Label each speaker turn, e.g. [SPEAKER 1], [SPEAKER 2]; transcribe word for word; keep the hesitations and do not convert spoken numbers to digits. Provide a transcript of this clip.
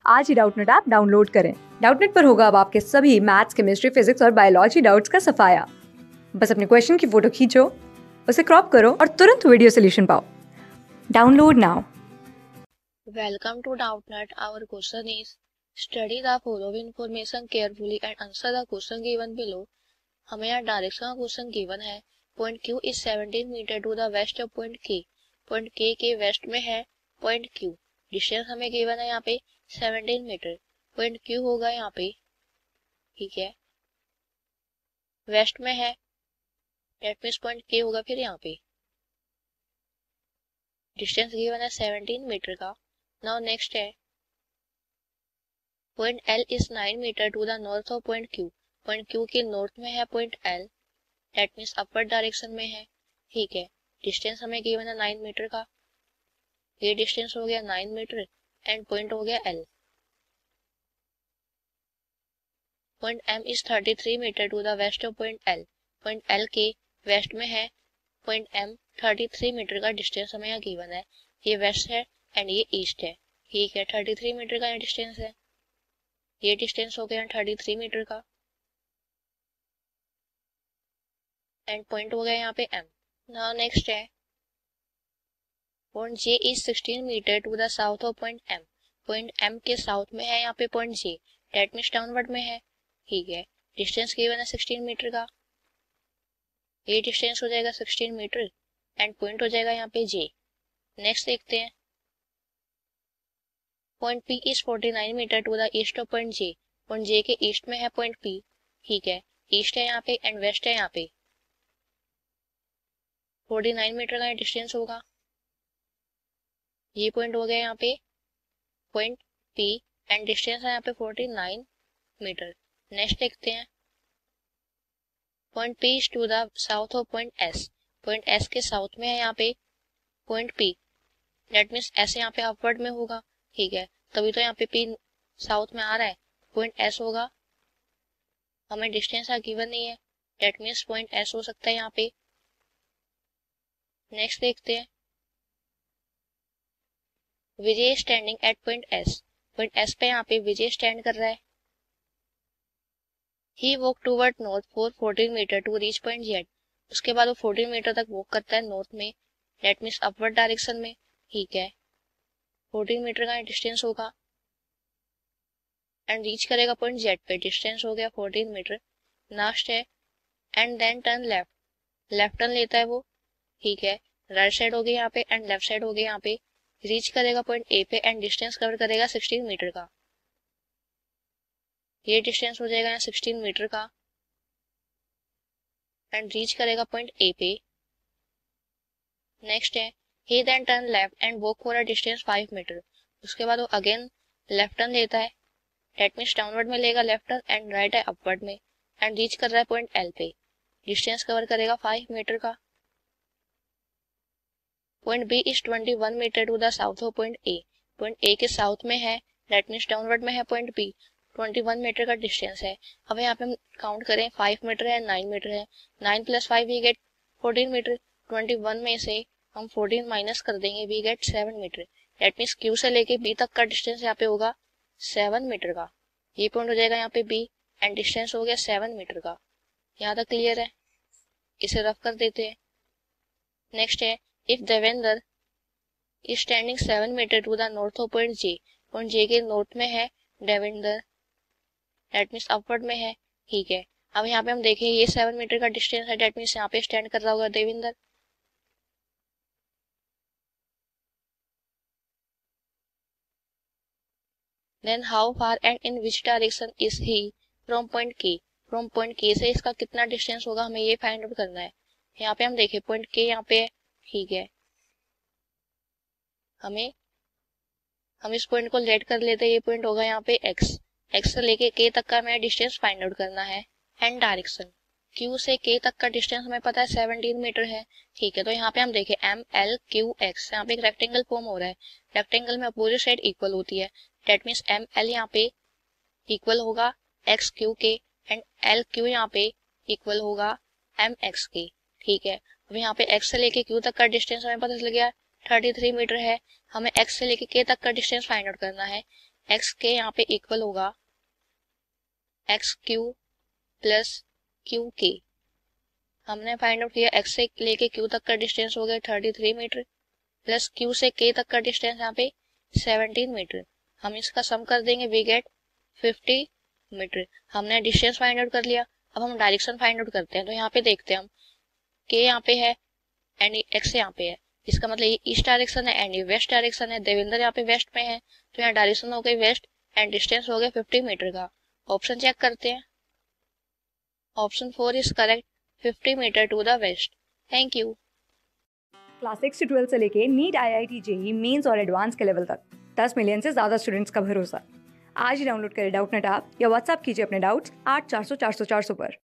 [SPEAKER 1] आज ही Doubtnut app download करें। डाउटनेट पर होगा अब आपके सभी मैथ्स, केमिस्ट्री, फिजिक्स और बायोलॉजी डाउट्स का सफाया। बस अपने क्वेश्चन की फोटो खींचो, उसे क्रॉप करो और तुरंत वीडियो सोल्यूशन पाओ। Download now.
[SPEAKER 2] Welcome to Doubtnut. Our question is, study the following information carefully and answer the question given below. हमें यहाँ डायरेक्शन का क्वेश्चन गिवन है। Point Q is seventeen metre to the west of point K। Point K के west में है point Q। Distance हमें given है यहाँ पे seventeen मीटर। पॉइंट Q होगा यहाँ पे, ठीक है, वेस्ट में है, डेट मीन्स पॉइंट K होगा फिर यहाँ पे। डिस्टेंस गिवन है seventeen मीटर का। नाउ नेक्स्ट है, point L is nine metre to the north of point Q। Point Q के नॉर्थ में है point L, that means upward direction में है, ठीक है। डिस्टेंस हमें गिवन है nine मीटर का। ये डिस्टेंस हो गया nine मीटर एंड पॉइंट हो गया L। Point M is thirty-three metre to the west of point L। Point L के वेस्ट में है पॉइंट M, thirty-three मीटर का डिस्टेंस हमें यहाँ गिवन है। ये वेस्ट है एंड ये ईस्ट है, ठीक है। thirty-three मीटर का ये डिस्टेंस है, ये डिस्टेंस हो गया thirty-three मीटर का एंड पॉइंट हो गया यहाँ पे M। नाउ नेक्स्ट है, point J is sixteen metre to the south of point M। Point M के साउथ में है यहाँ पे point J, that means downward में है, ठीक है। डिस्टेंस गिवन है sixteen मीटर का। ये डिस्टेंस हो जाएगा sixteen मीटर एंड पॉइंट हो जाएगा यहाँ पे J। नेक्स्ट देखते हैं, point P is forty-nine metre to the east of point J। Point J के ईस्ट में है पॉइंट P, ठीक है। ईस्ट है यहाँ पे एंड वेस्ट है यहाँ पे। forty-nine मीटर का डिस्टेंस होगा। ये पॉइंट हो गया यहाँ पे पॉइंट P एंड डिस्टेंस है यहाँ पे forty-nine मीटर। नेक्स्ट देखते हैं, point P is to the south of point S। Point S के साउथ में है यहाँ पे point P, that means S यहाँ पे अपवर्ड में होगा, ठीक है। तभी तो यहाँ पे P साउथ में आ रहा है, पॉइंट S होगा। हमें डिस्टेंस यहाँ गिवन नहीं है, डेट मीन्स पॉइंट S हो सकता है यहाँ पे। नेक्स्ट देखते हैं, Vijay standing at point S। Point S पे यहाँ पे विजय स्टैंड कर रहा है। He walk toward north for fourteen metre to reach point Z। उसके बाद वो fourteen मीटर तक वॉक करता है नॉर्थ में, डेट मीन्स अपवर्ड डायरेक्शन में, ठीक है। fourteen मीटर का डिस्टेंस होगा एंड रीच करेगा पॉइंट Z पे। डिस्टेंस हो गया fourteen मीटर। लास्ट है, and then turn left. Left turn लेता है वो, ठीक है। राइट साइड हो गई यहाँ पे एंड लेफ्ट साइड हो गई यहाँ पे। रीच करेगा पॉइंट A पे एंड डिस्टेंस कवर करेगा sixteen मीटर का। ये डिस्टेंस हो जाएगा यहाँ sixteen मीटर का एंड रीच करेगा पॉइंट A पे। नेक्स्ट है, he then turn left and walk for a distance five metre. उसके बाद वो अगेन लेफ्ट टर्न लेता है, डेट मीन्स डाउनवर्ड में लेगा लेफ्ट टर्न एंड राइट है अपवर्ड में एंड रीच कर रहा है पॉइंट L पे। डिस्टेंस कवर करेगा five मीटर का। Point B is twenty-one metre to the south of point A। Point A के साउथ में है, डेट मीन्स डाउनवर्ड में है पॉइंट B। twenty-one मीटर का डिस्टेंस है। अब यहाँ पे हम काउंट करें, five मीटर है, nine मीटर है, nine plus five we get fourteen metre. twenty-one में से हम fourteen माइनस कर देंगे, we get seven metre. That means Q से लेके B तक का डिस्टेंस यहाँ पे होगा seven मीटर का। ये पॉइंट हो जाएगा यहाँ पे B एंड डिस्टेंस हो गया seven मीटर का। यहाँ तक क्लियर है, इसे रफ कर देते हैं। नेक्स्ट है, if Devendra is standing seven metre to the north of point J। Point J के नॉर्थ में है देवेंद्र, डेट मीन्स अपवर्ड में है, ठीक है। अब यहाँ पे हम देखें, ये seven मीटर का डिस्टेंस है, डेट मीन्स यहाँ पे स्टैंड कर रहा होगा Devendra. Then how far and in which direction is he from point K। From point K से इसका कितना डिस्टेंस होगा, हमें ये फाइंड आउट करना है। यहाँ पे हम देखें, पॉइंट K यहाँ पे है, ठीक है। हमें हम इस पॉइंट को लेट कर लेते हैं, ये पॉइंट होगा यहाँ पे X। X से लेके K तक का हमें डिस्टेंस फाइंड आउट करना है। एंड डायरेक्शन Q से K तक का डिस्टेंस हमें पता है seventeen मीटर है, ठीक है। तो यहाँ पे हम देखें M L Q X, यहाँ पे एक रेक्टेंगल फॉर्म हो रहा है। रेक्टेंगल में अपोजिट साइड इक्वल होती है, डेट मीन्स M L यहाँ पे इक्वल होगा X Q के एंड L Q यहाँ पे इक्वल होगा M X के, ठीक है। अब यहाँ पे X से लेके Q तक का डिस्टेंस हमें पता चल गया thirty-three मीटर है। हमें X से लेके K तक का डिस्टेंस फाइंड आउट करना है। एक्स के यहाँ पे इक्वल होगा एक्स क्यू प्लस क्यू के। हमने फाइंड आउट किया एक्स से लेके क्यू तक का डिस्टेंस हो गया thirty three metre plus Q से के तक का डिस्टेंस यहाँ पे सेवनटीन मीटर। हम इसका सम कर देंगे, वी गेट फिफ्टी मीटर। हमने डिस्टेंस फाइंड आउट कर लिया, अब हम डायरेक्शन फाइंड आउट करते हैं। तो यहाँ पे देखते हैं हम के यहाँ पे है एंड एक्स यहाँ पे है, इसका मतलब ये ईस्ट डायरेक्शन है एंड ये वेस्ट डायरेक्शन है। देवेंद्र यहाँ पे वेस्ट में है तो यहाँ डायरेक्शन हो गई वेस्ट एंड डिस्टेंस हो गया फिफ्टी मीटर का। ऑप्शन चेक करते हैं, option four is correct, fifty metre to the west. Thank you.
[SPEAKER 1] Class six से ट्वेल्थ से लेके NEET, I I T, JEE Mains और एडवांस के लेवल तक दस मिलियन से ज़्यादा स्टूडेंट्स का भरोसा। आज ही डाउनलोड करें डाउटनेट ऐप या व्हाट्सएप कीजिए अपने डाउट्स आठ चार सौ चार सौ चार सौ पर।